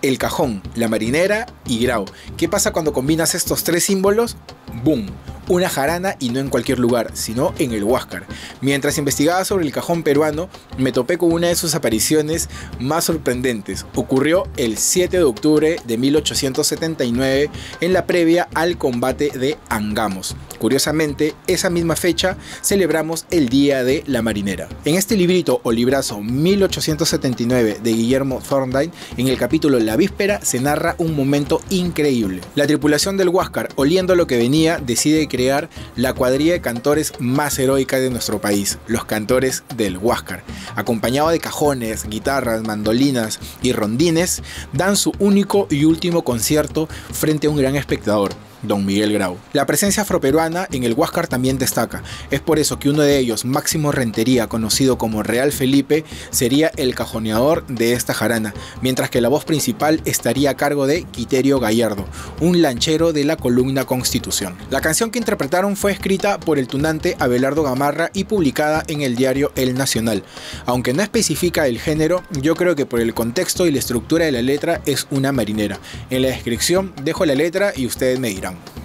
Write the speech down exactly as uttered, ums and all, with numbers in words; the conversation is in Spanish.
El cajón, la marinera y Grau. ¿Qué pasa cuando combinas estos tres símbolos? ¡Boom! Una jarana, y no en cualquier lugar, sino en el Huáscar. Mientras investigaba sobre el cajón peruano, me topé con una de sus apariciones más sorprendentes. Ocurrió el siete de octubre de mil ochocientos setenta y nueve, en la previa al combate de Angamos. Curiosamente, esa misma fecha celebramos el Día de la Marinera. En este librito o librazo mil ochocientos setenta y nueve de Guillermo Thorndike, en el capítulo La Víspera, se narra un momento increíble. La tripulación del Huáscar, oliendo lo que venía, decide crear la cuadrilla de cantores más heroica de nuestro país, los Cantores del Huáscar. Acompañado de cajones, guitarras, mandolinas y rondines, dan su único y último concierto frente a un gran espectador, Don Miguel Grau. La presencia afroperuana en el Huáscar también destaca. Es por eso que uno de ellos, Máximo Rentería, conocido como Real Felipe, sería el cajoneador de esta jarana, mientras que la voz principal estaría a cargo de Quiterio Gallardo, un lanchero de la columna Constitución. La canción que interpretaron fue escrita por el tunante Abelardo Gamarra y publicada en el diario El Nacional. Aunque no especifica el género, yo creo que por el contexto y la estructura de la letra es una marinera. En la descripción dejo la letra y ustedes me dirán.